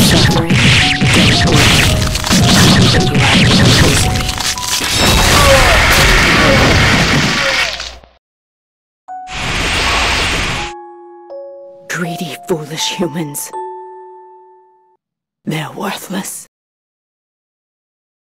suffering, don't worry. I'll get you out of your misery. Greedy, foolish humans. They're worthless.